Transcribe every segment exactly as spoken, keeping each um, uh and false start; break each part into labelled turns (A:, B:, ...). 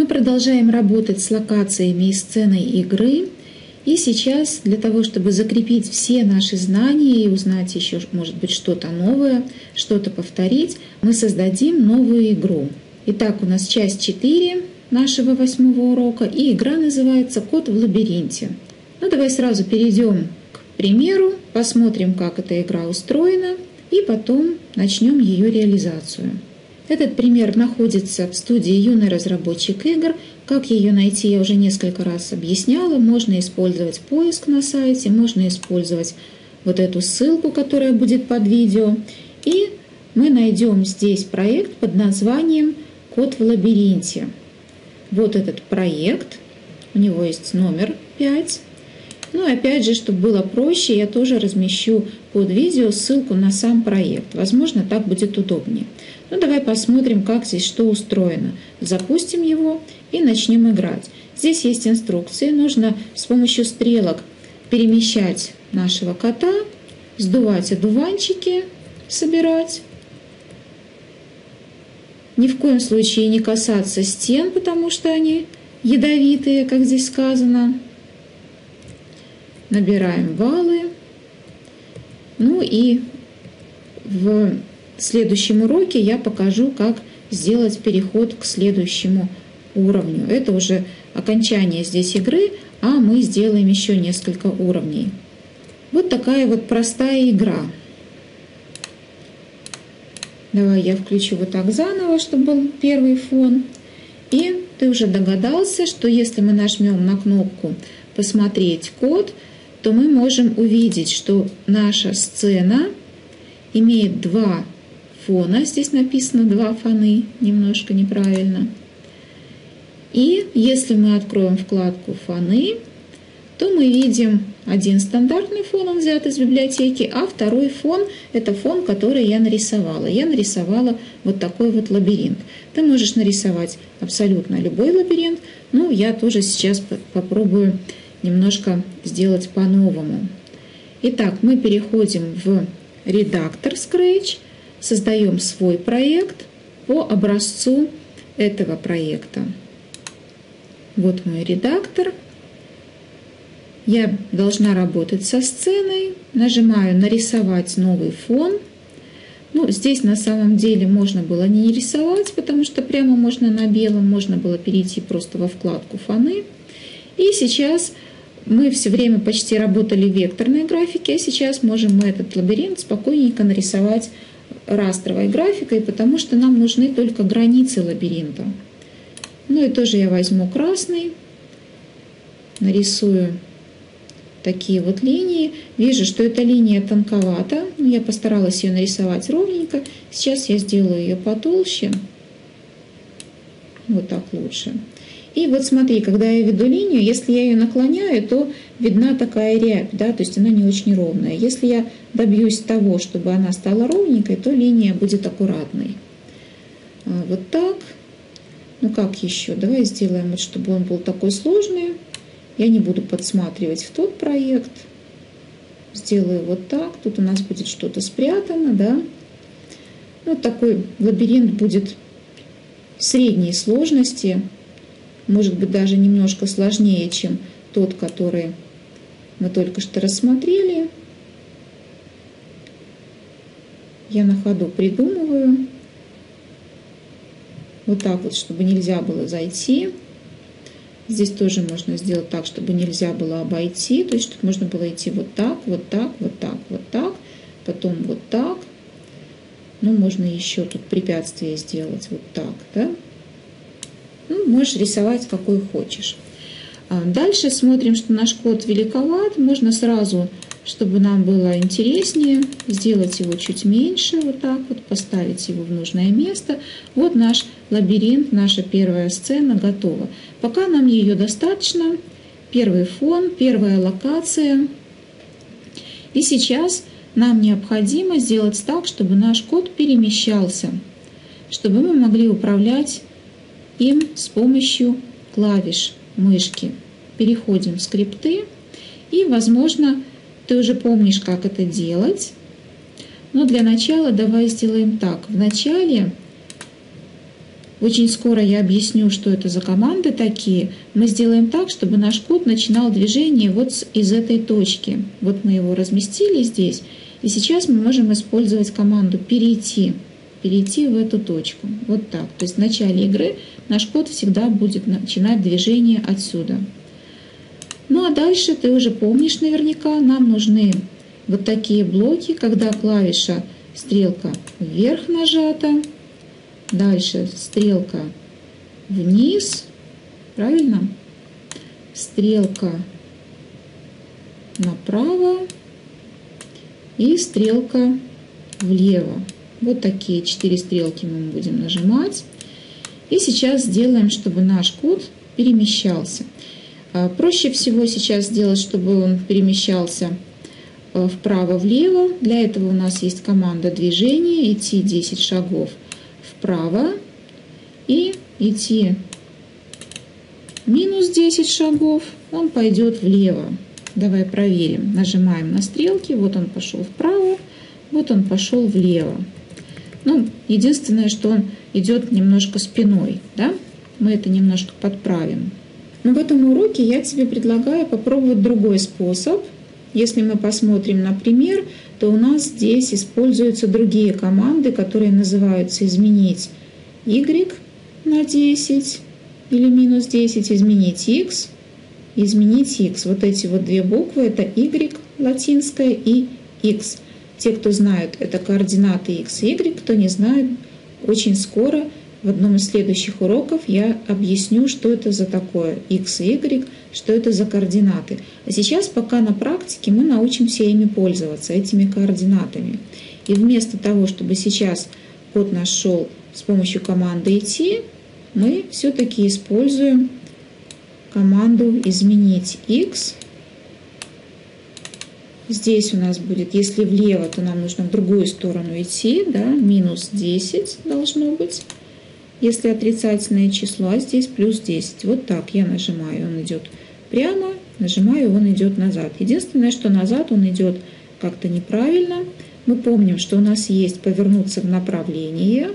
A: Мы продолжаем работать с локациями и сценой игры. И сейчас для того, чтобы закрепить все наши знания и узнать еще, может быть, что-то новое, что-то повторить, мы создадим новую игру. Итак, у нас часть четыре нашего восьмого урока, и игра называется «Кот в лабиринте». Ну, давай сразу перейдем к примеру, посмотрим, как эта игра устроена, и потом начнем ее реализацию. Этот пример находится в студии «Юный разработчик игр». Как ее найти, я уже несколько раз объясняла. Можно использовать поиск на сайте, можно использовать вот эту ссылку, которая будет под видео. И мы найдем здесь проект под названием «Кот в лабиринте». Вот этот проект, у него есть номер пять. Ну и опять же, чтобы было проще, я тоже размещу под видео ссылку на сам проект. Возможно, так будет удобнее. Ну, давай посмотрим, как здесь что устроено. Запустим его и начнем играть. Здесь есть инструкции. Нужно с помощью стрелок перемещать нашего кота, сдувать одуванчики, собирать. Ни в коем случае не касаться стен, потому что они ядовитые, как здесь сказано. Набираем баллы. Ну и в В следующем уроке я покажу, как сделать переход к следующему уровню. Это уже окончание здесь игры, а мы сделаем еще несколько уровней. Вот такая вот простая игра. Давай я включу вот так заново, чтобы был первый фон. И ты уже догадался, что если мы нажмем на кнопку «Посмотреть код», то мы можем увидеть, что наша сцена имеет два фона. Здесь написано два фоны, немножко неправильно. И если мы откроем вкладку «Фоны», то мы видим один стандартный фон, он взят из библиотеки, а второй фон – это фон, который я нарисовала. Я нарисовала вот такой вот лабиринт. Ты можешь нарисовать абсолютно любой лабиринт, но я тоже сейчас попробую немножко сделать по-новому. Итак, мы переходим в редактор Scratch, создаем свой проект по образцу этого проекта. Вот мой редактор. Я должна работать со сценой. Нажимаю «Нарисовать новый фон». Ну, здесь на самом деле можно было не рисовать, потому что прямо можно на белом, можно было перейти просто во вкладку «Фоны». И сейчас мы все время почти работали в векторной графике, а сейчас можем мы этот лабиринт спокойненько нарисовать растровой графикой, потому что нам нужны только границы лабиринта. Ну и тоже я возьму красный, нарисую такие вот линии. Вижу, что эта линия тонковата, но я постаралась ее нарисовать ровненько. Сейчас я сделаю ее потолще. Вот так лучше. И вот смотри, когда я веду линию, если я ее наклоняю, то видна такая рябь, да, то есть она не очень ровная. Если я добьюсь того, чтобы она стала ровненькой, то линия будет аккуратной. Вот так. Ну как еще? Давай сделаем, вот, чтобы он был такой сложный. Я не буду подсматривать в тот проект. Сделаю вот так. Тут у нас будет что-то спрятано, да. Вот такой лабиринт будет средней сложности. Может быть, даже немножко сложнее, чем тот, который мы только что рассмотрели. Я на ходу придумываю. Вот так вот, чтобы нельзя было зайти. Здесь тоже можно сделать так, чтобы нельзя было обойти. То есть тут можно было идти вот так, вот так, вот так, вот так. Потом вот так. Ну, можно еще тут препятствие сделать вот так, да. Ну, можешь рисовать какой хочешь. Дальше смотрим, что наш код великоват. Можно сразу, чтобы нам было интереснее, сделать его чуть меньше. Вот так вот, поставить его в нужное место. Вот наш лабиринт, наша первая сцена готова. Пока нам ее достаточно. Первый фон, первая локация. И сейчас нам необходимо сделать так, чтобы наш код перемещался. Чтобы мы могли управлять им с помощью клавиш мышки. Переходим в скрипты. И, возможно, ты уже помнишь, как это делать. Но для начала давай сделаем так. В начале очень скоро я объясню, что это за команды такие. Мы сделаем так, чтобы наш код начинал движение вот из этой точки. Вот мы его разместили здесь. И сейчас мы можем использовать команду «перейти». Перейти в эту точку. Вот так. То есть в начале игры наш код всегда будет начинать движение отсюда. Ну а дальше ты уже помнишь наверняка, нам нужны вот такие блоки, когда клавиша стрелка вверх нажата, дальше стрелка вниз, правильно? Стрелка направо и стрелка влево. Вот такие четыре стрелки мы будем нажимать. И сейчас сделаем, чтобы наш код перемещался. Проще всего сейчас сделать, чтобы он перемещался вправо-влево. Для этого у нас есть команда движения, идти десять шагов вправо и идти минус десять шагов, он пойдет влево. Давай проверим. Нажимаем на стрелки, вот он пошел вправо, вот он пошел влево. Ну, единственное, что он идет немножко спиной, да? Мы это немножко подправим. Но в этом уроке я тебе предлагаю попробовать другой способ. Если мы посмотрим на пример, то у нас здесь используются другие команды, которые называются «изменить y на десять» или «минус десять», «изменить x», «изменить x». Вот эти вот две буквы – это y латинская и x. Те, кто знают, это координаты x и y, кто не знает, очень скоро в одном из следующих уроков я объясню, что это за такое x и y, что это за координаты. А сейчас пока на практике мы научимся ими пользоваться, этими координатами. И вместо того, чтобы сейчас код наш шел с помощью команды «идти», мы все-таки используем команду «изменить x». Здесь у нас будет, если влево, то нам нужно в другую сторону идти, да, минус десять должно быть. Если отрицательное число, а здесь плюс десять. Вот так я нажимаю, он идет прямо, нажимаю, он идет назад. Единственное, что назад он идет как-то неправильно. Мы помним, что у нас есть повернуться в направление.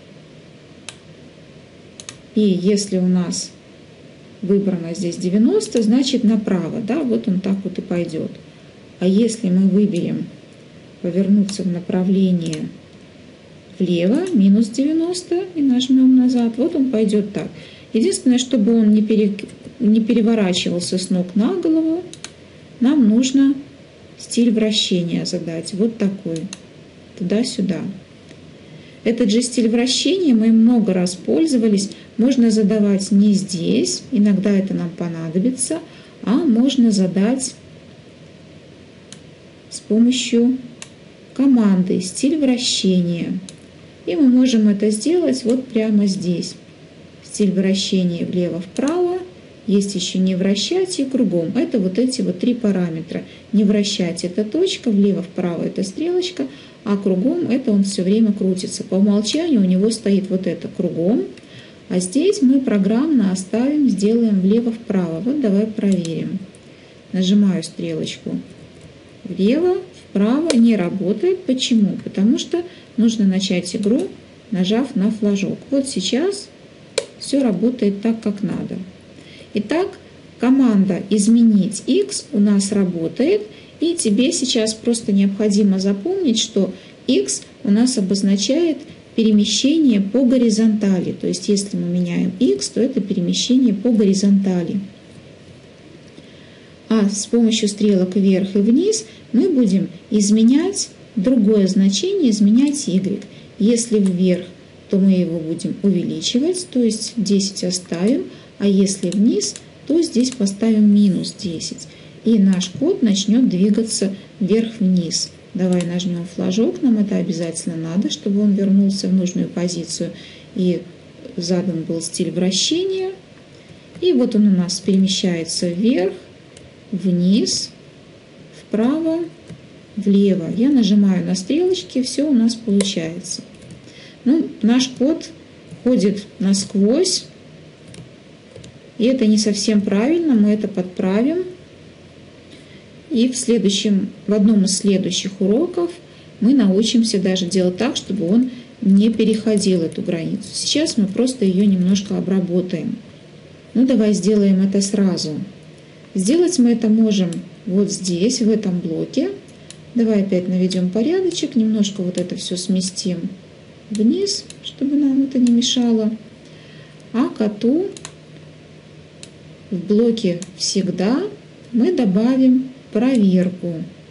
A: И если у нас выбрано здесь девяносто, значит направо, да, вот он так вот и пойдет. А если мы выберем повернуться в направление влево, минус девяносто, и нажмем назад, вот он пойдет так. Единственное, чтобы он не, пере, не переворачивался с ног на голову, нам нужно стиль вращения задать, вот такой, туда-сюда. Этот же стиль вращения мы много раз пользовались, можно задавать не здесь, иногда это нам понадобится, а можно задать с помощью команды «стиль вращения». И мы можем это сделать вот прямо здесь. Стиль вращения влево-вправо. Есть еще не вращать и кругом. Это вот эти вот три параметра. Не вращать — это точка, влево-вправо — это стрелочка, а кругом — это он все время крутится. По умолчанию у него стоит вот это кругом. А здесь мы программно оставим, сделаем влево-вправо. Вот давай проверим. Нажимаю стрелочку влево, вправо, не работает. Почему? Потому что нужно начать игру, нажав на флажок. Вот сейчас все работает так, как надо. Итак, команда «изменить x» у нас работает. И тебе сейчас просто необходимо запомнить, что x у нас обозначает перемещение по горизонтали. То есть если мы меняем x, то это перемещение по горизонтали. А с помощью стрелок вверх и вниз мы будем изменять другое значение, изменять y. Если вверх, то мы его будем увеличивать, то есть десять оставим, а если вниз, то здесь поставим минус десять. И наш код начнет двигаться вверх-вниз. Давай нажмем флажок, нам это обязательно надо, чтобы он вернулся в нужную позицию и задан был стиль вращения. И вот он у нас перемещается вверх, вниз, вправо, влево. Я нажимаю на стрелочки, все у нас получается. Ну, наш код ходит насквозь, и это не совсем правильно, мы это подправим. И в, следующем, в одном из следующих уроков мы научимся даже делать так, чтобы он не переходил эту границу. Сейчас мы просто ее немножко обработаем. Ну, давай сделаем это сразу. Сделать мы это можем вот здесь, в этом блоке. Давай опять наведем порядочек, немножко вот это все сместим вниз, чтобы нам это не мешало. А коту в блоке «Всегда» мы добавим проверку.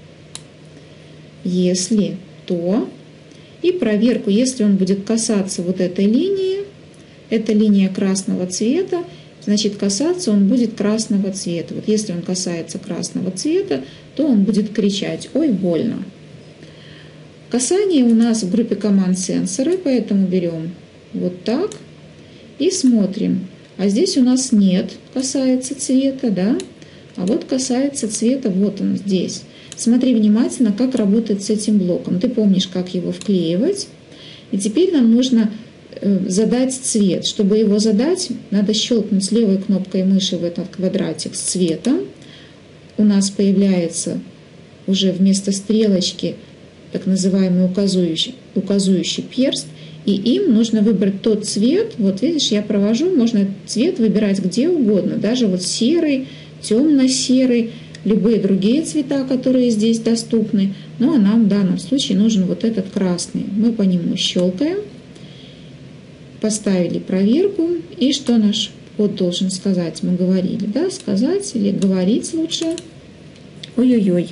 A: Если то, и проверку, если он будет касаться вот этой линии, это линия красного цвета, значит касаться он будет красного цвета. Вот если он касается красного цвета, то он будет кричать: «Ой, больно». Касание у нас в группе команд сенсоры, поэтому берем вот так и смотрим. А здесь у нас нет касается цвета, да? А вот касается цвета, вот он здесь. Смотри внимательно, как работает с этим блоком. Ты помнишь, как его вклеивать. И теперь нам нужно задать цвет. Чтобы его задать, надо щелкнуть левой кнопкой мыши в этот квадратик с цветом. У нас появляется уже вместо стрелочки так называемый указующий, указующий перст. И им нужно выбрать тот цвет. Вот видишь, я провожу, можно цвет выбирать где угодно. Даже вот серый, темно-серый, любые другие цвета, которые здесь доступны. Ну а нам в данном случае нужен вот этот красный. Мы по нему щелкаем. Поставили проверку. И что наш код должен сказать? Мы говорили, да? Сказать или говорить лучше. Ой-ой-ой.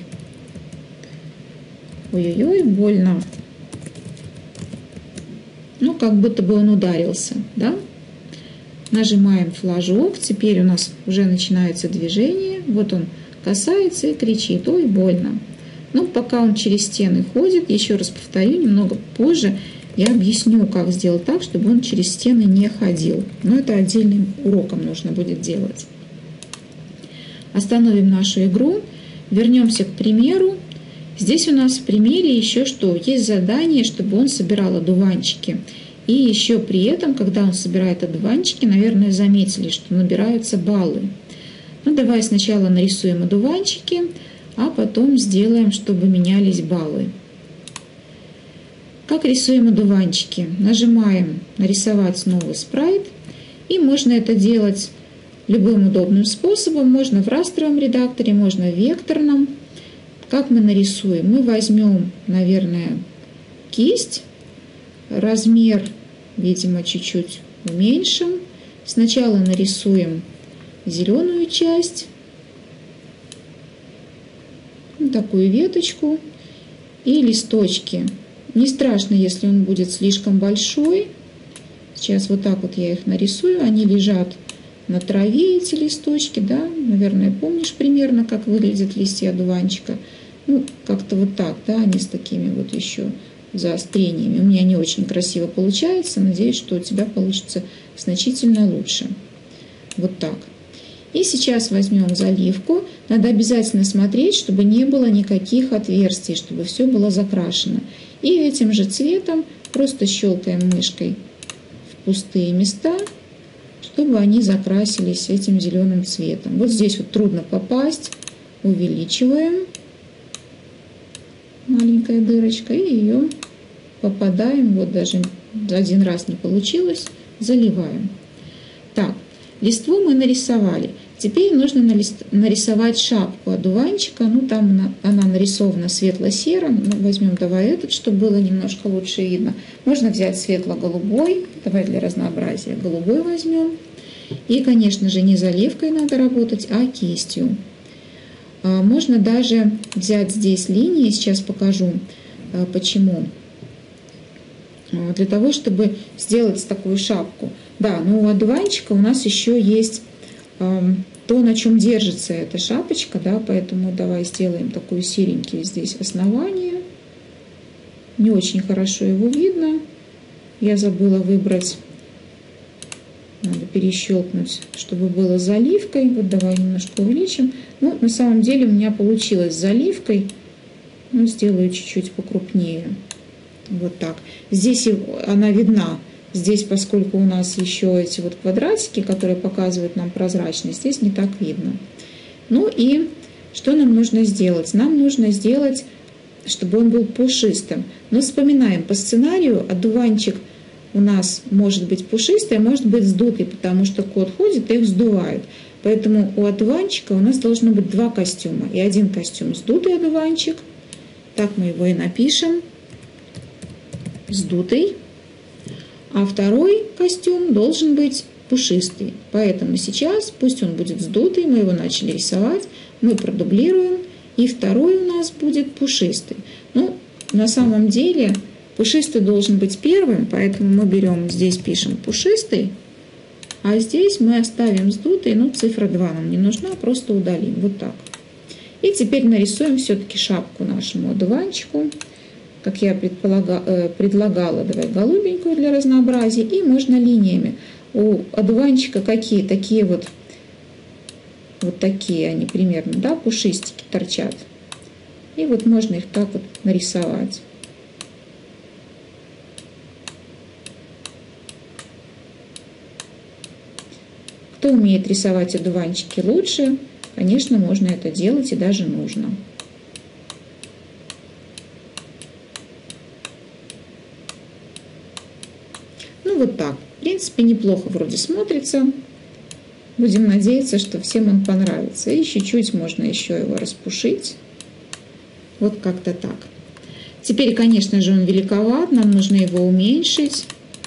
A: Ой-ой-ой, больно. Ну, как будто бы он ударился, да? Нажимаем флажок. Теперь у нас уже начинается движение. Вот он касается и кричит: «Ой, больно». Ну, пока он через стены ходит, еще раз повторю, немного позже я объясню, как сделать так, чтобы он через стены не ходил. Но это отдельным уроком нужно будет делать. Остановим нашу игру. Вернемся к примеру. Здесь у нас в примере еще что? Есть задание, чтобы он собирал одуванчики. И еще при этом, когда он собирает одуванчики, наверное, заметили, что набираются баллы. Ну, давай сначала нарисуем одуванчики, а потом сделаем, чтобы менялись баллы. Как рисуем одуванчики? Нажимаем «Нарисовать новый спрайт». И можно это делать любым удобным способом. Можно в растровом редакторе, можно в векторном. Как мы нарисуем? Мы возьмем, наверное, кисть. Размер, видимо, чуть-чуть уменьшим. Сначала нарисуем зеленую часть. Вот такую веточку. И листочки. Не страшно, если он будет слишком большой. Сейчас вот так вот я их нарисую. Они лежат на траве, эти листочки, да? Наверное, помнишь примерно, как выглядят листья одуванчика. Ну, как-то вот так, да, они с такими вот еще заострениями. У меня не очень красиво получается. Надеюсь, что у тебя получится значительно лучше. Вот так. И сейчас возьмем заливку. Надо обязательно смотреть, чтобы не было никаких отверстий, чтобы все было закрашено. И этим же цветом просто щелкаем мышкой в пустые места, чтобы они закрасились этим зеленым цветом. Вот здесь вот трудно попасть. Увеличиваем. Маленькая дырочка. И ее попадаем. Вот даже один раз не получилось. Заливаем. Так, листву мы нарисовали. Теперь нужно нарисовать шапку одуванчика. Ну, там она, она нарисована светло-серым. Ну, возьмем давай этот, чтобы было немножко лучше видно. Можно взять светло-голубой. Давай для разнообразия голубой возьмем. И, конечно же, не заливкой надо работать, а кистью. Можно даже взять здесь линии. Сейчас покажу, почему. Для того, чтобы сделать такую шапку. Да, но у одуванчика у нас еще есть то, на чем держится эта шапочка, да, поэтому давай сделаем такую серенькую здесь основание. Не очень хорошо его видно. Я забыла выбрать, надо перещелкнуть, чтобы было с заливкой. Вот давай немножко увеличим. Ну, на самом деле у меня получилось с заливкой. Ну, сделаю чуть-чуть покрупнее. Вот так. Здесь она видна. Здесь, поскольку у нас еще эти вот квадратики, которые показывают нам прозрачность, здесь не так видно. Ну и что нам нужно сделать? Нам нужно сделать чтобы он был пушистым. Но вспоминаем, по сценарию одуванчик у нас может быть пушистый, а может быть сдутый, потому что кот ходит и их сдувает. Поэтому у одуванчика у нас должно быть два костюма. И один костюм сдутый одуванчик. Так мы его и напишем. Сдутый. А второй костюм должен быть пушистый. Поэтому сейчас пусть он будет сдутый. Мы его начали рисовать. Мы продублируем. И второй у нас будет пушистый. Ну, на самом деле пушистый должен быть первым. Поэтому мы берем, здесь пишем пушистый. А здесь мы оставим сдутый. Ну, цифра два нам не нужна. Просто удалим. Вот так. И теперь нарисуем все-таки шапку нашему одуванчику. Как я предполагала, предлагала, давай голубенькую для разнообразия. И можно линиями. У одуванчика какие? Такие вот, вот такие они примерно, да, пушистики торчат. И вот можно их так вот нарисовать. Кто умеет рисовать одуванчики лучше, конечно, можно это делать и даже нужно. Ну вот так. В принципе, неплохо вроде смотрится. Будем надеяться, что всем он понравится. И чуть-чуть можно еще его распушить. Вот как-то так. Теперь, конечно же, он великоват. Нам нужно его уменьшить.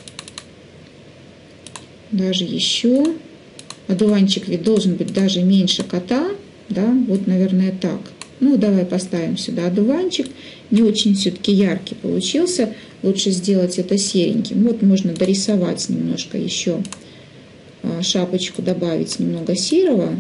A: Даже еще. Одуванчик ведь должен быть даже меньше кота. Да, вот, наверное, так. Ну, давай поставим сюда одуванчик. Не очень все-таки яркий получился. Лучше сделать это сереньким. Вот можно дорисовать немножко еще шапочку, добавить немного серого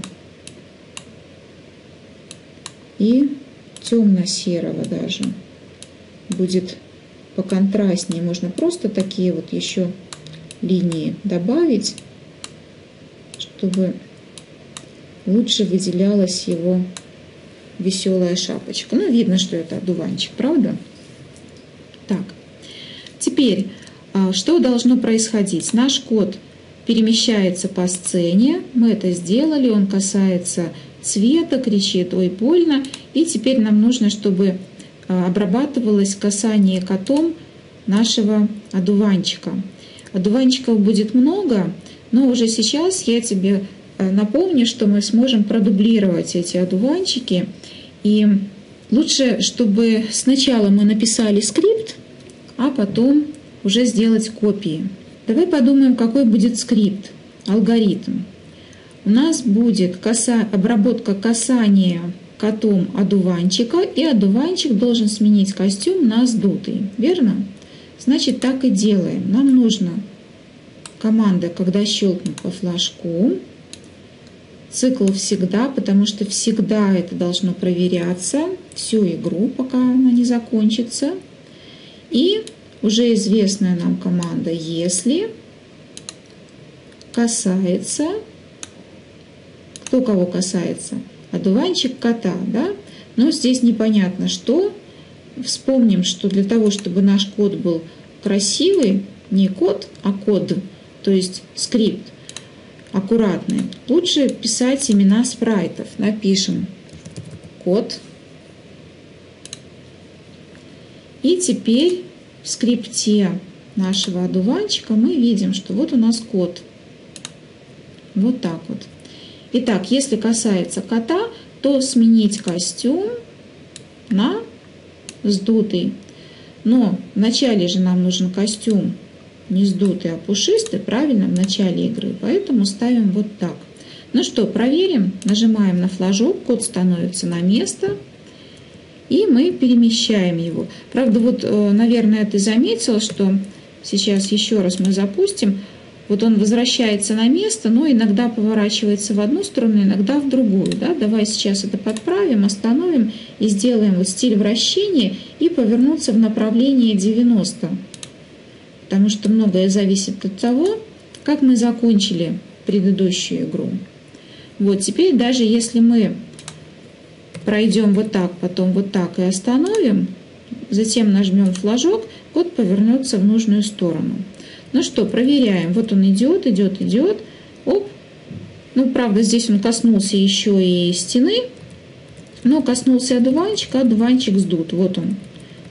A: и темно-серого даже. Будет поконтрастнее. Можно просто такие вот еще линии добавить, чтобы лучше выделялась его веселая шапочка. Ну, видно, что это одуванчик, правда? Так, теперь, что должно происходить? Наш кот перемещается по сцене, мы это сделали, он касается цвета, кричит «ой, больно», и теперь нам нужно, чтобы обрабатывалось касание котом нашего одуванчика. Одуванчиков будет много, но уже сейчас я тебе напомню, что мы сможем продублировать эти одуванчики. И лучше, чтобы сначала мы написали скрипт, а потом уже сделать копии. Давай подумаем, какой будет скрипт, алгоритм. У нас будет коса... обработка касания котом одуванчика, и одуванчик должен сменить костюм на сдутый. Верно? Значит, так и делаем. Нам нужно команда, когда щелкну по флажку. Цикл всегда, потому что всегда это должно проверяться всю игру, пока она не закончится. И уже известная нам команда «если» касается, кто кого касается? Одуванчик кота, да? Но здесь непонятно что. Вспомним, что для того, чтобы наш код был красивый, не код, а код, то есть скрипт, аккуратный, лучше писать имена спрайтов. Напишем код. И теперь в скрипте нашего одуванчика мы видим, что вот у нас код. Вот так вот. Итак, если касается кота, то сменить костюм на сдутый. Но вначале же нам нужен костюм не сдутый, а пушистый, правильно, в начале игры. Поэтому ставим вот так. Ну что, проверим. Нажимаем на флажок, код становится на место. И мы перемещаем его. Правда, вот, наверное, ты заметила, что сейчас еще раз мы запустим. Вот он возвращается на место, но иногда поворачивается в одну сторону, иногда в другую. Да? Давай сейчас это подправим, остановим и сделаем вот стиль вращения и повернуться в направлении девяносто. Потому что многое зависит от того, как мы закончили предыдущую игру. Вот теперь даже если мы пройдем вот так, потом вот так и остановим, затем нажмем флажок, код повернется в нужную сторону. Ну что, проверяем. Вот он идет, идет, идет. Оп. Ну, правда, здесь он коснулся еще и стены, но коснулся одуванчика, одуванчик сдут. Вот он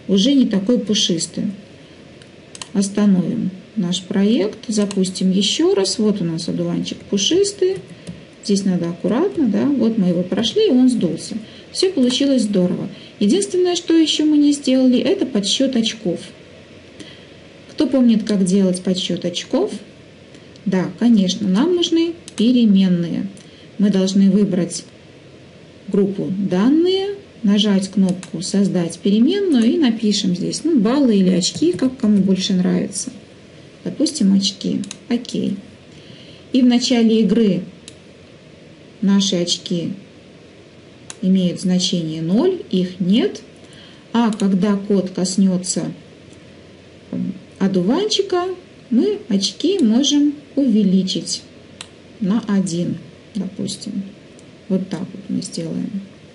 A: уже не такой пушистый. Остановим наш проект, запустим еще раз. Вот у нас одуванчик пушистый. Здесь надо аккуратно, да. Вот мы его прошли, и он сдулся. Все получилось здорово. Единственное, что еще мы не сделали, это подсчет очков. Кто помнит, как делать подсчет очков? Да, конечно, нам нужны переменные. Мы должны выбрать группу «Данные», нажать кнопку «Создать переменную» и напишем здесь ну, баллы или очки, как кому больше нравится. Допустим, очки. Окей. И в начале игры наши очки имеют значение ноль, их нет. А когда кот коснется одуванчика, мы очки можем увеличить на один, допустим. Вот так вот мы сделаем.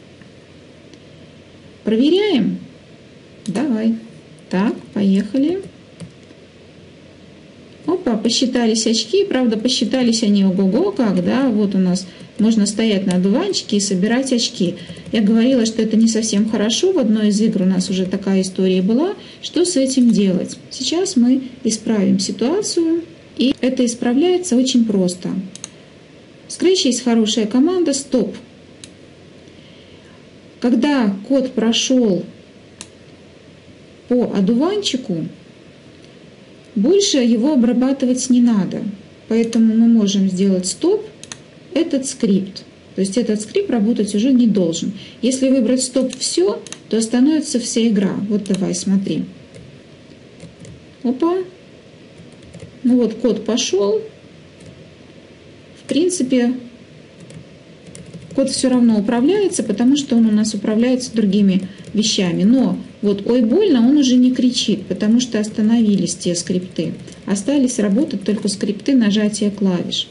A: Проверяем? Давай. Так, поехали. Опа, посчитались очки. Правда, посчитались они ого-го как, да. Вот у нас можно стоять на одуванчике и собирать очки. Я говорила, что это не совсем хорошо. В одной из игр у нас уже такая история была. Что с этим делать? Сейчас мы исправим ситуацию. И это исправляется очень просто. В Scratch есть хорошая команда «Стоп». Когда кот прошел по одуванчику, больше его обрабатывать не надо. Поэтому мы можем сделать «Стоп» этот скрипт. То есть этот скрипт работать уже не должен. Если выбрать «Стоп» все, то остановится вся игра. Вот давай, смотри. Опа. Ну вот кот пошел. В принципе, кот все равно управляется, потому что он у нас управляется другими вещами. Но вот «Ой, больно» он уже не кричит, потому что остановились те скрипты. Остались работать только скрипты нажатия клавиш.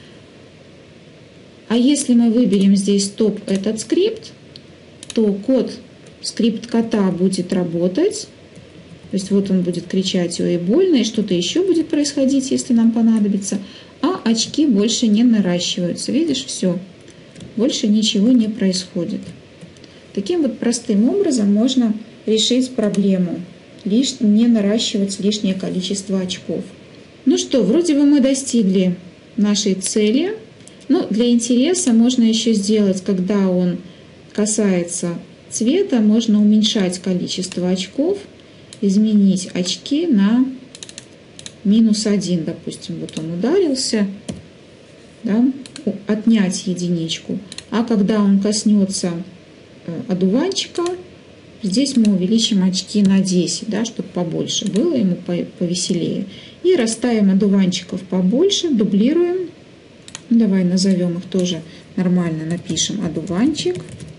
A: А если мы выберем здесь «Стоп» этот скрипт, то код, скрипт кота будет работать. То есть вот он будет кричать «Ой, больно», и что-то еще будет происходить, если нам понадобится. А очки больше не наращиваются. Видишь, все. Больше ничего не происходит. Таким вот простым образом можно решить проблему. Лиш... Не наращивать лишнее количество очков. Ну что, вроде бы мы достигли нашей цели. Но для интереса можно еще сделать, когда он касается цвета, можно уменьшать количество очков, изменить очки на минус один, допустим. Вот он ударился, да, отнять единичку. А когда он коснется одуванчика, здесь мы увеличим очки на десять, да, чтобы побольше было, ему повеселее. И расставим одуванчиков побольше, дублируем. Давай назовем их тоже нормально, напишем одуванчик.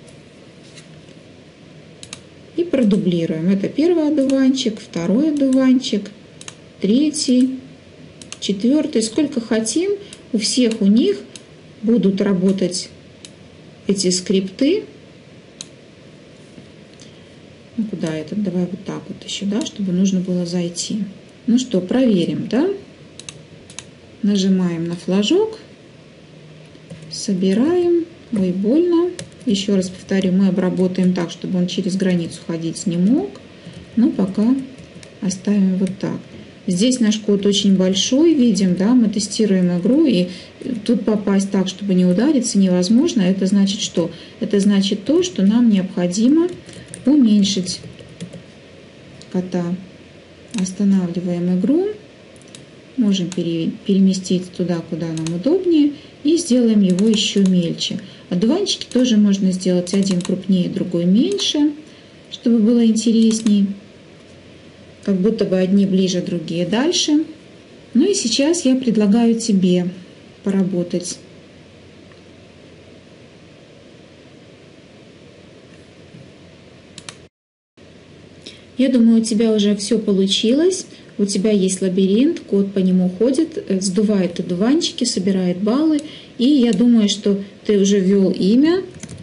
A: И продублируем. Это первый одуванчик, второй одуванчик, третий, четвертый. Сколько хотим, у всех у них будут работать эти скрипты. Ну, куда этот? Давай вот так вот еще, да, чтобы нужно было зайти. Ну что, проверим, да? Нажимаем на флажок. Собираем. Ой, больно. Еще раз повторю, мы обработаем так, чтобы он через границу ходить не мог. Но пока оставим вот так. Здесь наш код очень большой, видим, да, мы тестируем игру, и тут попасть так, чтобы не удариться, невозможно. Это значит что? Это значит то, что нам необходимо уменьшить кота. Останавливаем игру. Можем переместить туда, куда нам удобнее. И сделаем его еще мельче. Одуванчики тоже можно сделать один крупнее, другой меньше, чтобы было интересней. Как будто бы одни ближе, другие дальше. Ну и сейчас я предлагаю тебе поработать. Я думаю, у тебя уже все получилось. У тебя есть лабиринт, кот по нему ходит, сдувает одуванчики, собирает баллы. И я думаю, что ты уже ввел имя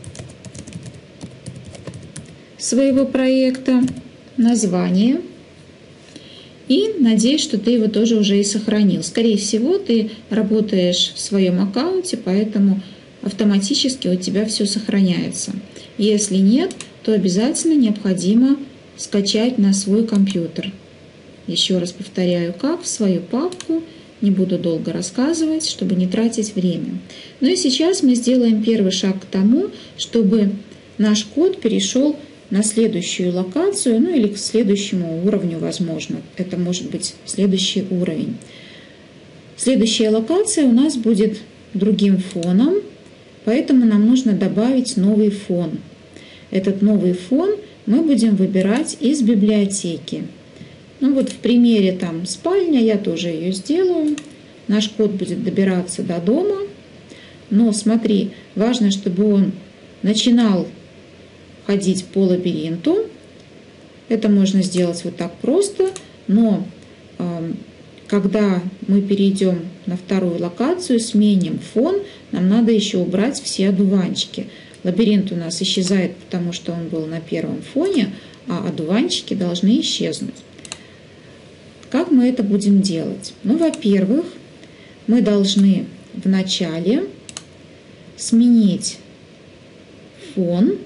A: своего проекта, название. И надеюсь, что ты его тоже уже и сохранил. Скорее всего, ты работаешь в своем аккаунте, поэтому автоматически у тебя все сохраняется. Если нет, то обязательно необходимо скачать на свой компьютер. Еще раз повторяю, как в свою папку. Не буду долго рассказывать, чтобы не тратить время. Ну и сейчас мы сделаем первый шаг к тому, чтобы наш код перешел на следующую локацию, ну или к следующему уровню, возможно. Это может быть следующий уровень. Следующая локация у нас будет другим фоном, поэтому нам нужно добавить новый фон. Этот новый фон мы будем выбирать из библиотеки. Ну вот в примере там спальня, я тоже ее сделаю. Наш код будет добираться до дома. Но смотри, важно, чтобы он начинал ходить по лабиринту. Это можно сделать вот так просто, но э, когда мы перейдем на вторую локацию, сменим фон, нам надо еще убрать все одуванчики. Лабиринт у нас исчезает, потому что он был на первом фоне, а одуванчики должны исчезнуть. Как мы это будем делать? Ну, во-первых, мы должны в начале сменить фон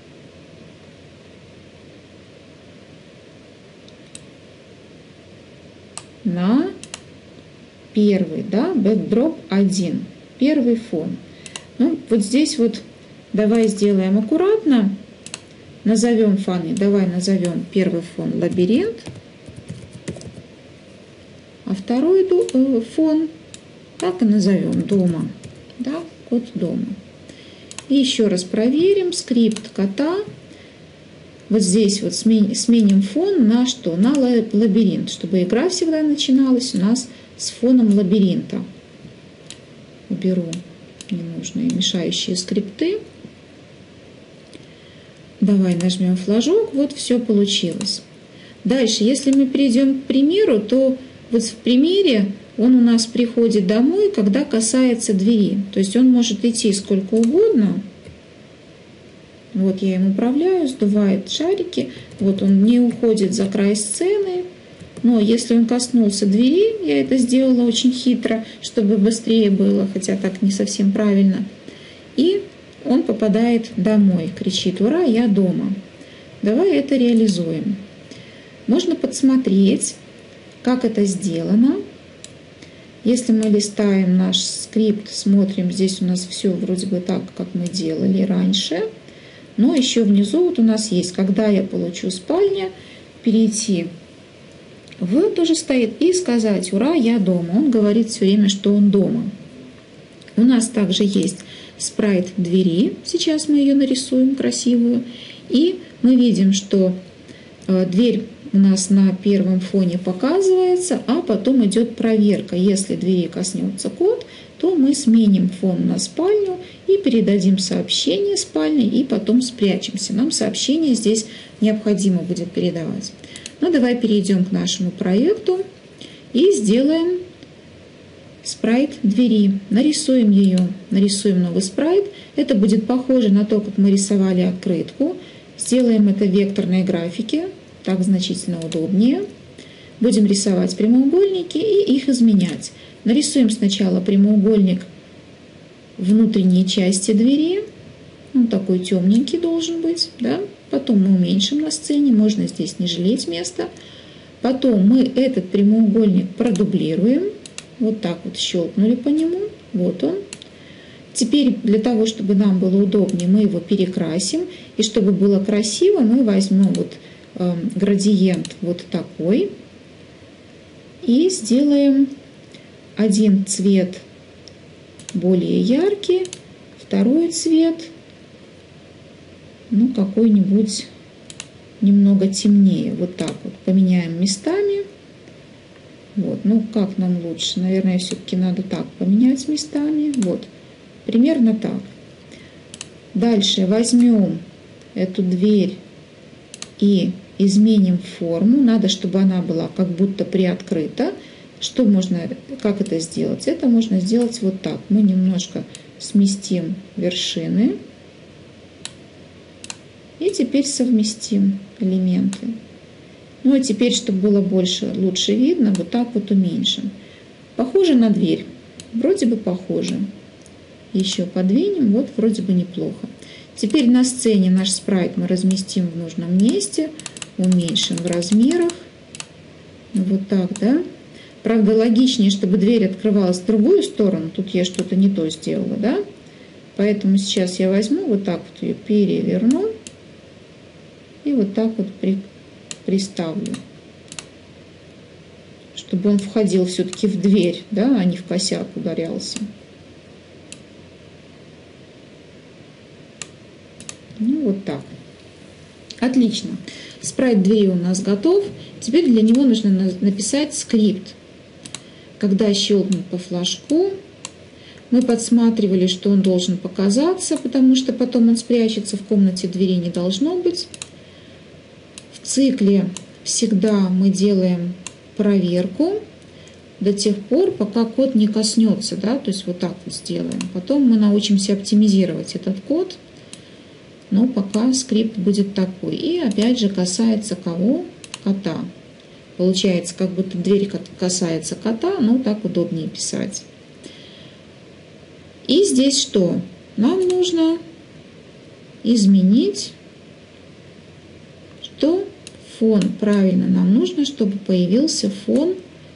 A: на первый, да, backdrop один, первый фон. Ну, вот здесь вот давай сделаем аккуратно, назовем фоны, давай назовем первый фон лабиринт, а второй фон так и назовем дома, да, код дома. И еще раз проверим скрипт кота. Вот здесь вот сменим, сменим фон на что? На лабиринт, чтобы игра всегда начиналась у нас с фоном лабиринта. Уберу ненужные мешающие скрипты. Давай нажмем флажок, вот все получилось. Дальше, если мы перейдем к примеру, то вот в примере он у нас приходит домой, когда касается двери. То есть он может идти сколько угодно. Вот я им управляю, сдувает шарики. Вот он не уходит за край сцены. Но если он коснулся двери, я это сделала очень хитро, чтобы быстрее было, хотя так не совсем правильно. И он попадает домой, кричит: «Ура, я дома!» Давай это реализуем. Можно подсмотреть, как это сделано. Если мы листаем наш скрипт, смотрим, здесь у нас все вроде бы так, как мы делали раньше. Но еще внизу вот у нас есть, когда я получу спальня, перейти в, тоже стоит, и сказать: «Ура, я дома». Он говорит все время, что он дома. У нас также есть спрайт двери. Сейчас мы ее нарисуем красивую. И мы видим, что дверь у нас на первом фоне показывается, а потом идет проверка. Если двери коснется код, то мы сменим фон на спальню и передадим сообщение спальне, и потом спрячемся. Нам сообщение здесь необходимо будет передавать. Ну, давай перейдем к нашему проекту и сделаем спрайт двери. Нарисуем ее, нарисуем новый спрайт. Это будет похоже на то, как мы рисовали открытку. Сделаем это в векторной графике. Так значительно удобнее. Будем рисовать прямоугольники и их изменять. Нарисуем сначала прямоугольник внутренней части двери. Он такой темненький должен быть. Да? Потом мы уменьшим на сцене. Можно здесь не жалеть места. Потом мы этот прямоугольник продублируем. Вот так вот щелкнули по нему. Вот он. Теперь для того, чтобы нам было удобнее, мы его перекрасим. И чтобы было красиво, мы возьмем вот градиент вот такой и сделаем один цвет более яркий, второй цвет ну какой-нибудь немного темнее. Вот так вот поменяем местами. Вот, ну как нам лучше? Наверное, все-таки надо так поменять местами. Вот, примерно так. Дальше возьмем эту дверь и изменим форму. Надо, чтобы она была как будто приоткрыта. Что можно, как это сделать? Это можно сделать вот так. Мы немножко сместим вершины. И теперь совместим элементы. Ну а теперь, чтобы было больше, лучше видно, вот так вот уменьшим. Похоже на дверь. Вроде бы похоже. Еще подвинем. Вот вроде бы неплохо. Теперь на сцене наш спрайт мы разместим в нужном месте. уменьшим в размерах. Вот так, да? Правда, логичнее, чтобы дверь открывалась в другую сторону. Тут я что-то не то сделала, да? Поэтому сейчас я возьму, вот так вот ее переверну и вот так вот при, приставлю, чтобы он входил все-таки в дверь, да, а не в косяк ударялся. Ну, вот так. Отлично. Спрайт двери у нас готов. Теперь для него нужно написать скрипт. Когда щелкнуть по флажку, мы подсматривали, что он должен показаться, потому что потом он спрячется, в комнате двери не должно быть. В цикле всегда мы делаем проверку до тех пор, пока код не коснется, да, то есть вот так вот сделаем. Потом мы научимся оптимизировать этот код, но пока скрипт будет такой. И опять же касается кого? Кота. Получается, как будто дверь касается кота, но так удобнее писать. И здесь что? Нам нужно изменить, что фон. Правильно, нам нужно, чтобы появился фон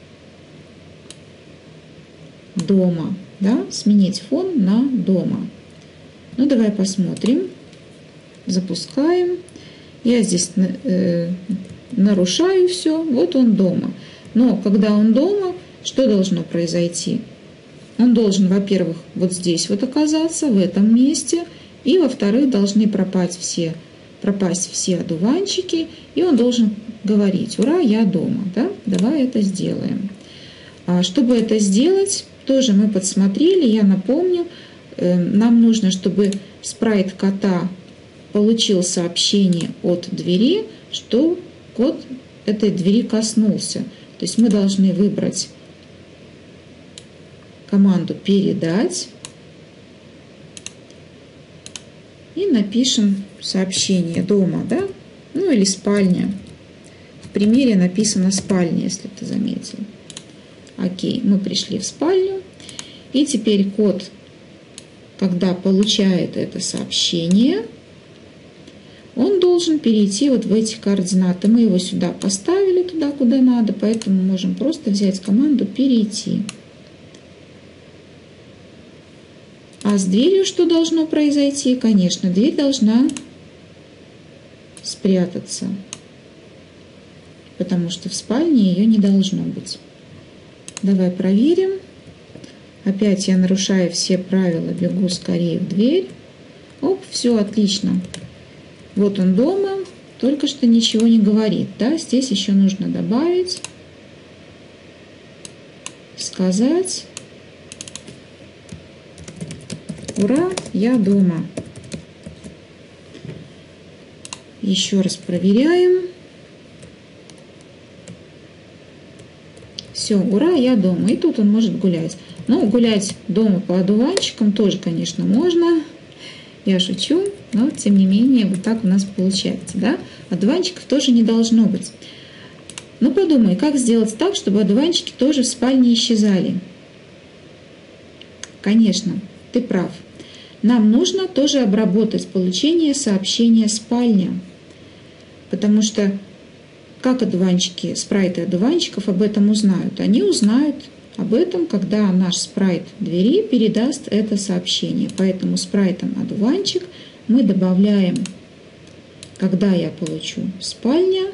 A: дома. Да? Сменить фон на дома. Ну, давай посмотрим. Запускаем. Я здесь э, нарушаю все. Вот он дома. Но когда он дома, что должно произойти? Он должен, во-первых, вот здесь вот оказаться, в этом месте. И, во-вторых, должны пропасть все, пропасть все одуванчики. И он должен говорить: ура, я дома. Да? Давай это сделаем. А чтобы это сделать, тоже мы подсмотрели. Я напомню, э, нам нужно, чтобы спрайт кота получил сообщение от двери, что кот этой двери коснулся. То есть мы должны выбрать команду «Передать» и напишем сообщение «Дома», да? Ну или «Спальня». В примере написано «Спальня», если ты заметил. Окей, мы пришли в спальню. И теперь кот, когда получает это сообщение, он должен перейти вот в эти координаты. Мы его сюда поставили, туда, куда надо, поэтому можем просто взять команду «Перейти». А с дверью что должно произойти? Конечно, дверь должна спрятаться, потому что в спальне ее не должно быть. Давай проверим. Опять я, нарушая все правила, бегу скорее в дверь. Оп, все отлично. Вот он дома, только что ничего не говорит. Да? Здесь еще нужно добавить, сказать: ура, я дома. Еще раз проверяем. Все, ура, я дома. И тут он может гулять. Но гулять дома по одуванчикам тоже, конечно, можно. Я шучу, но тем не менее вот так у нас получается. Да? Одуванчиков тоже не должно быть. Ну подумай, как сделать так, чтобы одуванчики тоже в спальне исчезали. Конечно, ты прав. Нам нужно тоже обработать получение сообщения «Спальня». Потому что как одуванчики, спрайты одуванчиков об этом узнают? Они узнают об этом, когда наш спрайт двери передаст это сообщение. Поэтому спрайтом одуванчик мы добавляем, когда я получу «Спальня»,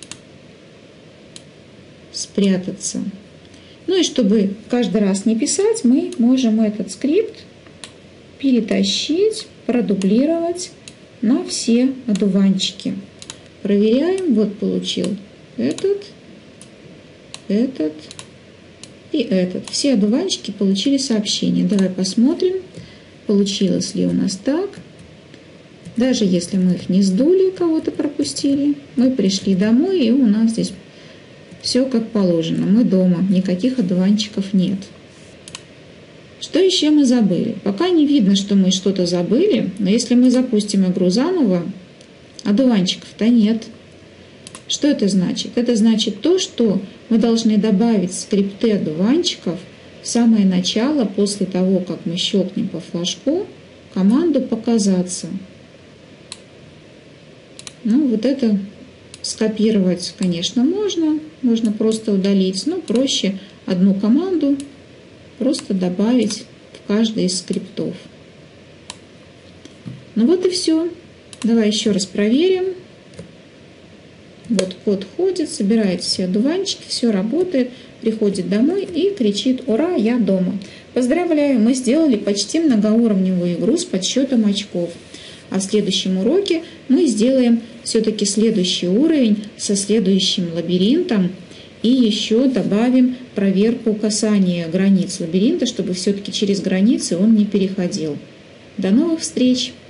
A: спрятаться. Ну и чтобы каждый раз не писать, мы можем этот скрипт перетащить, продублировать на все одуванчики. Проверяем. Вот получил этот, этот и этот. Все одуванчики получили сообщение. Давай посмотрим, получилось ли у нас так. Даже если мы их не сдули, кого-то пропустили, мы пришли домой, и у нас здесь все как положено. Мы дома, никаких одуванчиков нет. Что еще мы забыли? Пока не видно, что мы что-то забыли, но если мы запустим игру заново, одуванчиков-то нет. Что это значит? Это значит то, что мы должны добавить скрипты одуванчиков в самое начало, после того, как мы щелкнем по флажку, команду «Показаться». Ну, вот это Скопировать, конечно, можно, можно просто удалить, но проще одну команду просто добавить в каждый из скриптов. Ну вот и все. Давай еще раз проверим. Вот кот ходит, собирает все одуванчики, все работает, приходит домой и кричит: «Ура, я дома!» Поздравляю, мы сделали почти многоуровневую игру с подсчетом очков. А в следующем уроке мы сделаем все-таки следующий уровень со следующим лабиринтом и еще добавим проверку касания границ лабиринта, чтобы все-таки через границы он не переходил. До новых встреч!